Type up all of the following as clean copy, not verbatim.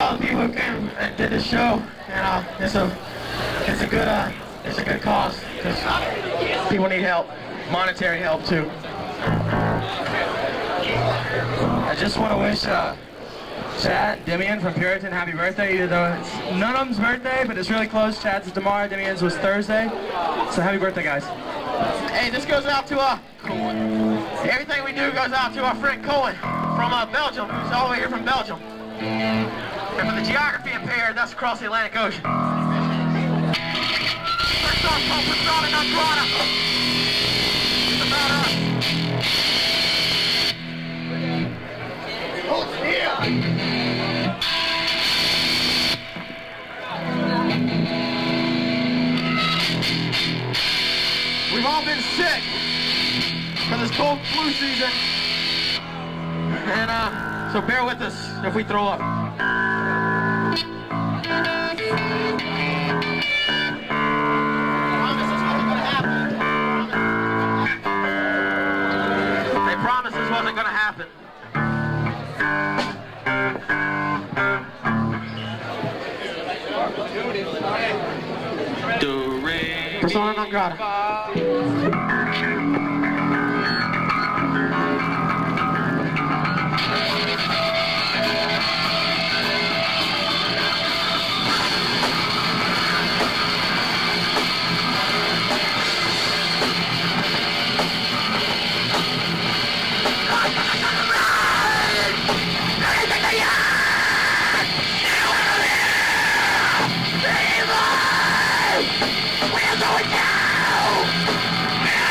All the people who came and did the show, and it's a good cause. People need help, monetary help too. I just want to wish Chad, Demian from Puritan happy birthday, even though it's none of them's birthday, but it's really close. Chad's is tomorrow, Demian's was Thursday. So happy birthday, guys. Hey, this goes out to everything we do goes out to our friend Cohen from Belgium. He's all the way here from Belgium. And for the geography impaired, that's across the Atlantic Ocean. First song called Prevail and Ungrata. It's about us. Oh, yeah! We've all been sick for this cold flu season. And so bear with us if we throw up. They promised this wasn't going to happen. Persona non grata. We're going down!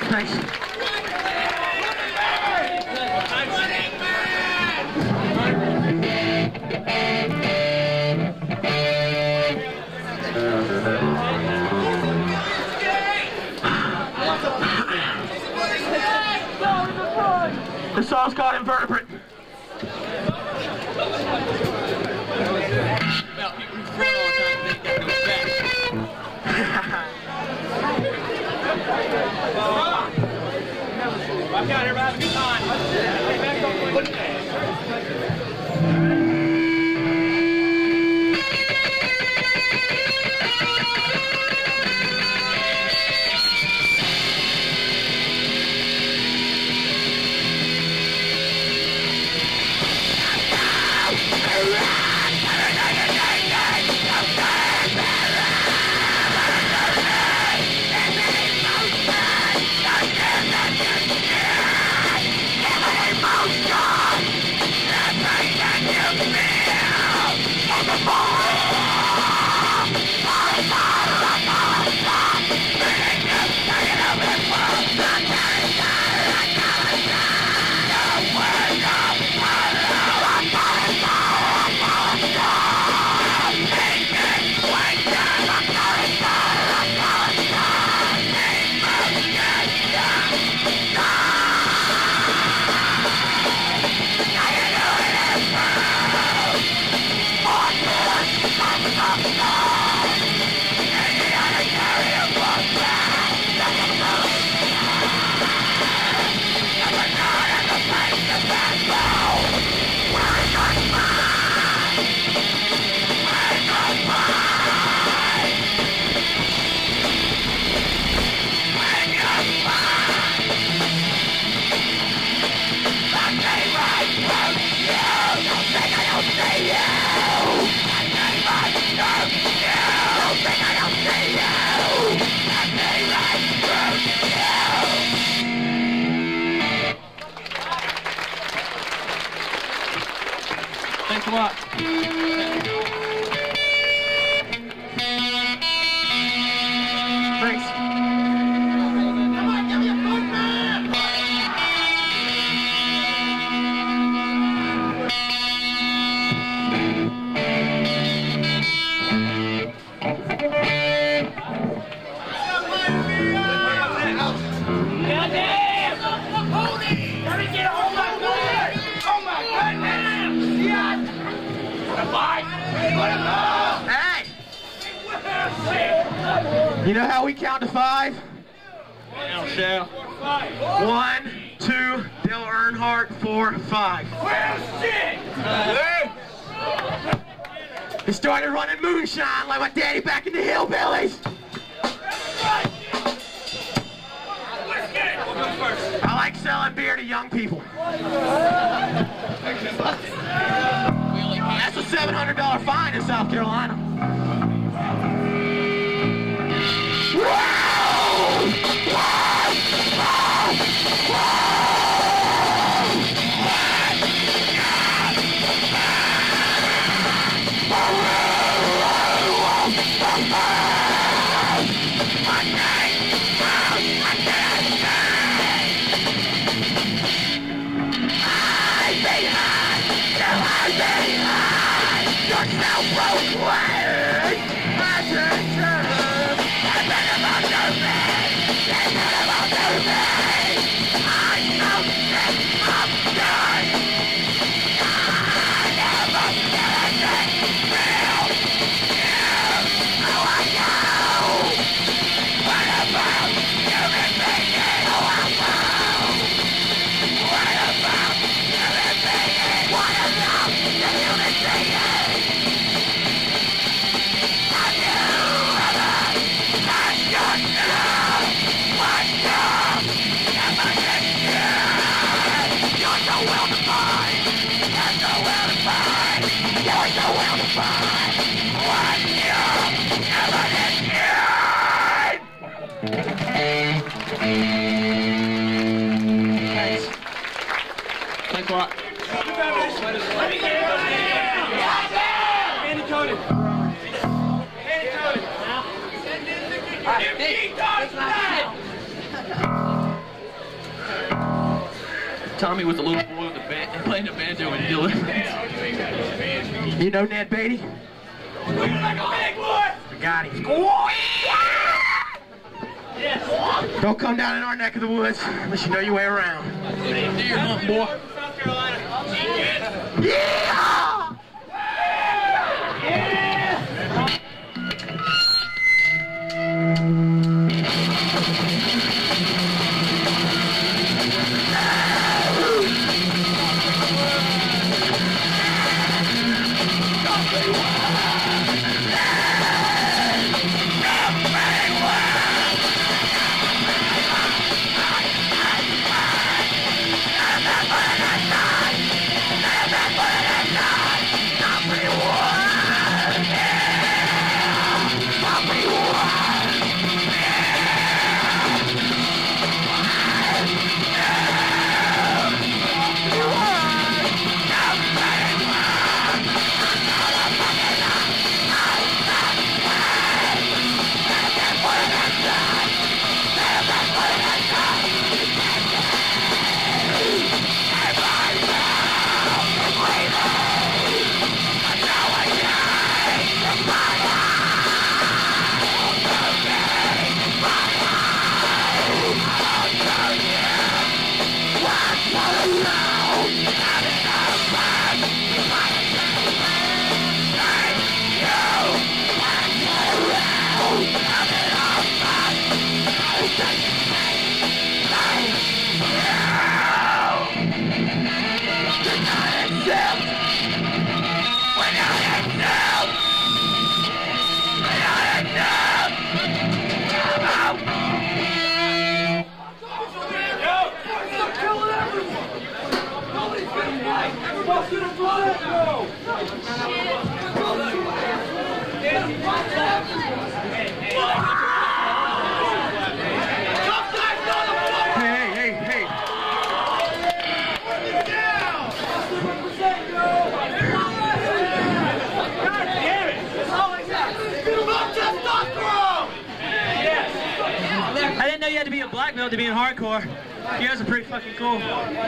Thanks. The song's called Invertebrate. Walk out here, have a good time. Thanks a lot. Thanks. Come on, give me a good man! Goddamn! Holy! Let me get a hold of my goodness! Oh my goodness! Yes! Hey! You know how we count to 5? Now, Shell. 1, 2, Dale Earnhardt, 4, 5. Well, shit! He started running moonshine like my daddy back in the hillbillies. I like selling beer to young people. That's a $700 fine in South Carolina. Thanks a lot. Let me get it. Andy Cody. Andy Cody. Tommy was a little boy with a band, playing the banjo and Dylan. You know Ned Beatty? Like a big boy! I got him. Yes. Don't come down in our neck of the woods unless you know your way around. Deer hunt, boy. South Carolina. Yeah! I didn't know you had to be a black belt to be in hardcore. You guys are pretty fucking cool. Go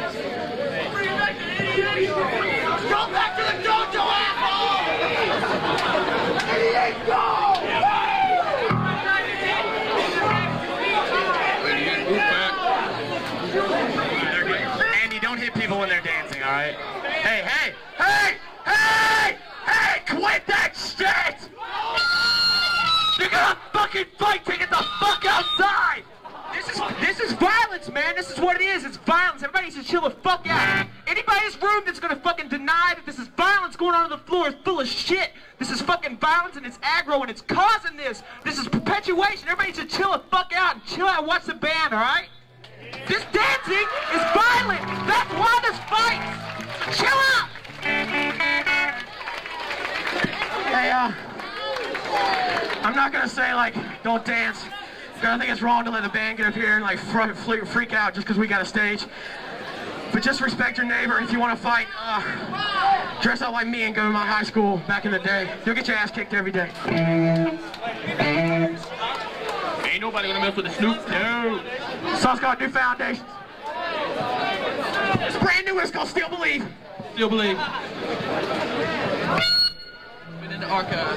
back to the dojo, asshole! 88, go! Andy, don't hit people when they're dancing, alright? Hey, hey, hey, hey, hey, quit that shit! You're gonna fucking fight to get the fuck outside! This is violence, man. This is what it is. It's violence. Everybody needs to chill the fuck out. Anybody in this room that's gonna fucking deny that this is violence going on the floor is full of shit. This is fucking violence and it's aggro and it's causing this. This is perpetuation. Everybody needs to chill the fuck out and chill out and watch the band, alright? This dancing is violent. That's why this fights. Chill out. Hey, I'm not gonna say like don't dance. I think it's wrong to let the band get up here and like freak out just because we got a stage. But just respect your neighbor, and if you want to fight, dress up like me and go to my high school back in the day. You'll get your ass kicked every day. Ain't nobody gonna mess with the Snoop. No. Song's got new foundations. It's brand new. It's called Still Believe. Still Believe. Been in the archive.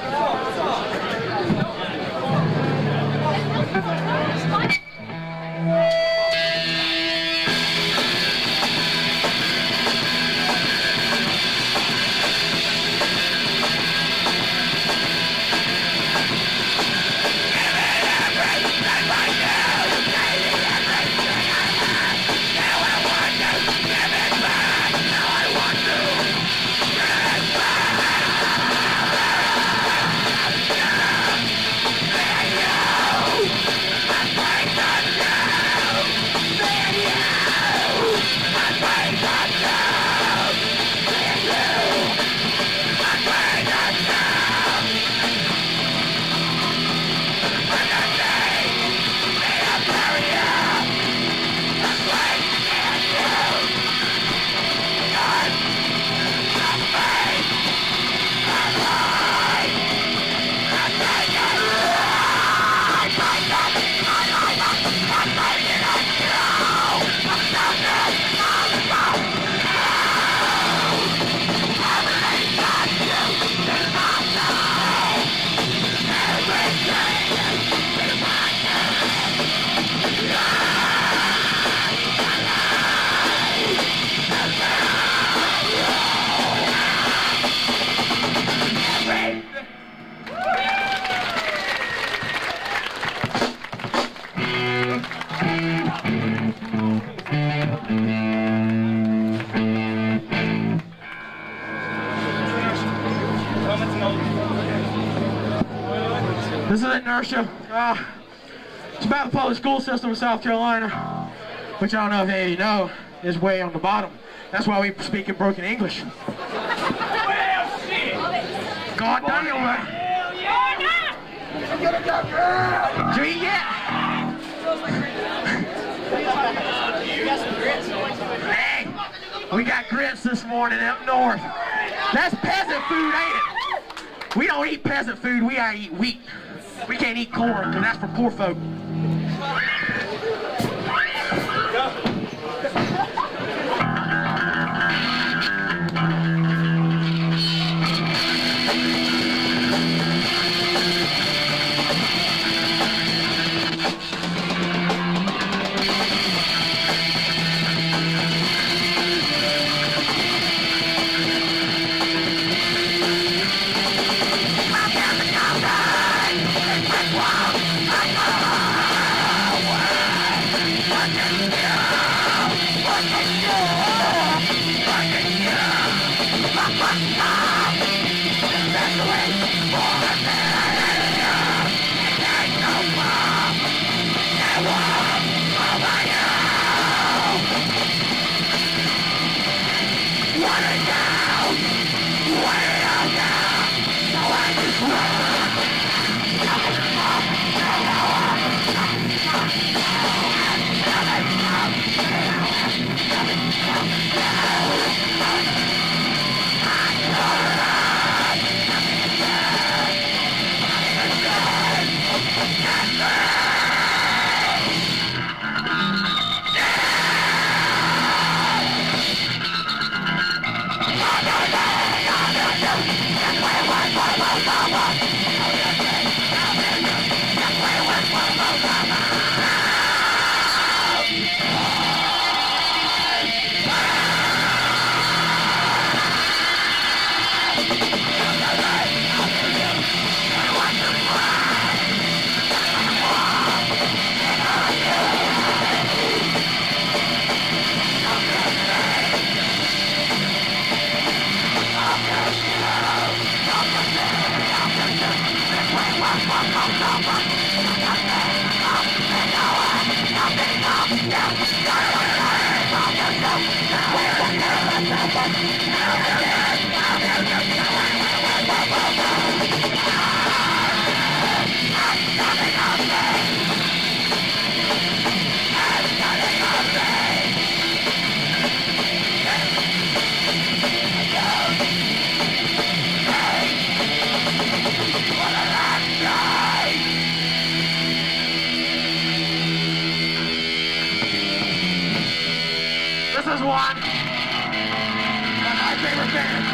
This is inertia. It's about the public school system of South Carolina, which I don't know if any of you know, is way on the bottom. That's why we speak in broken English. Well, shit. God damn it. Hell yeah. Do you get? Hey, we got grits this morning up north. That's peasant food, ain't it? We don't eat peasant food, we gotta eat wheat. We can't eat corn, because that's for poor folk. This is one of my favorite bands.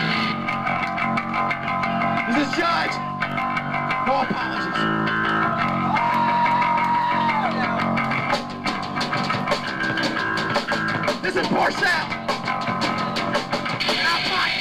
This is Judge. No apologies. This is Porcel. And I'm Mike.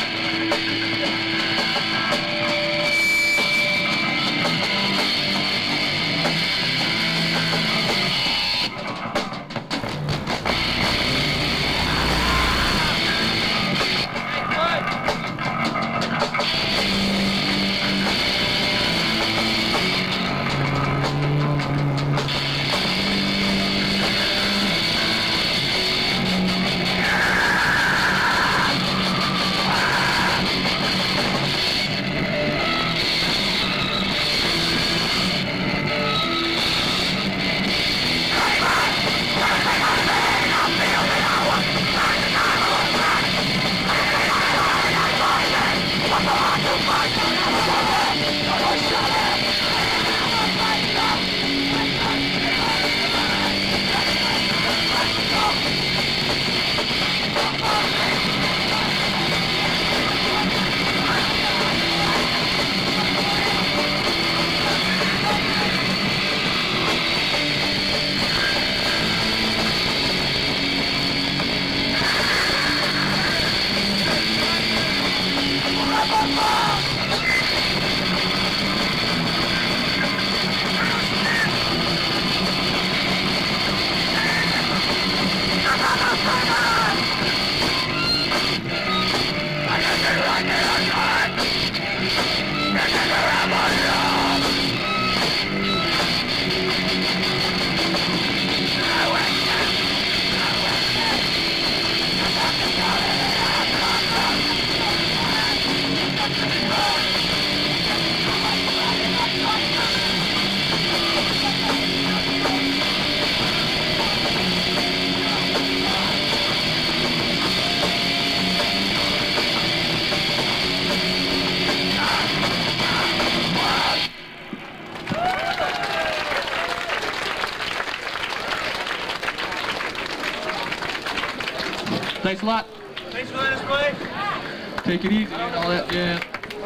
Thanks a lot. Thanks for letting us play. Take it easy and all that, yeah.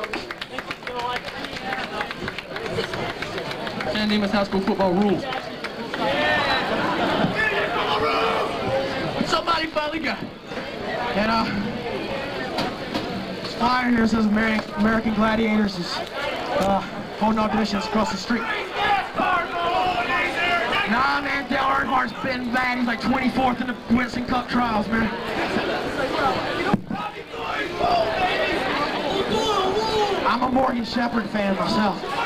San Dimas High School football rules. Somebody finally got it. And flyer here says American Gladiators is holding auditions across the street. Nah, man, Dale Earnhardt's been bad. He's like 24th in the Winston Cup trials, man. I'm a Morgan Shepherd fan myself.